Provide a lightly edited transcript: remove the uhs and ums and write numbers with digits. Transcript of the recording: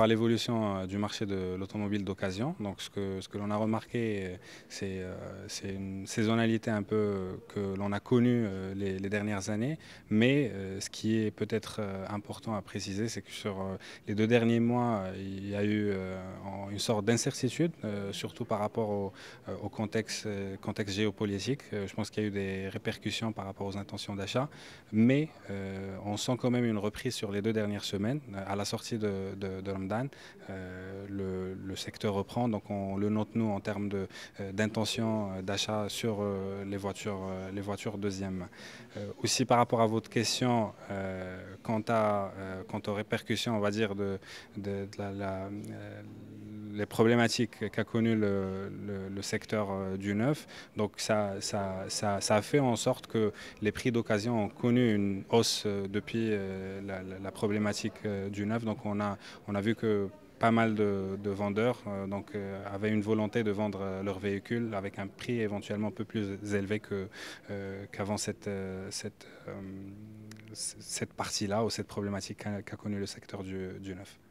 l'évolution du marché de l'automobile d'occasion. Donc ce que l'on a remarqué, c'est une saisonnalité un peu que l'on a connue les dernières années. Mais ce qui est peut-être important à préciser, c'est que sur les 2 derniers mois, il y a eu une sorte d'incertitude, surtout par rapport au contexte géopolitique. Je pense qu'il y a eu des répercussions par rapport aux intentions d'achat, mais on sent quand même une reprise sur les 2 dernières semaines. À la sortie de Ramadan, le secteur reprend, donc on le note nous en termes d'intention d'achat sur les voitures deuxième main. Aussi par rapport à votre question quant aux répercussions, on va dire, les problématiques qu'a connues le secteur du neuf. Donc ça a fait en sorte que les prix d'occasion ont connu une hausse depuis la problématique du neuf. Donc on a vu que pas mal de vendeurs avaient une volonté de vendre leurs véhicules avec un prix éventuellement un peu plus élevé qu'avant cette partie-là ou cette problématique qu'a connue le secteur du neuf.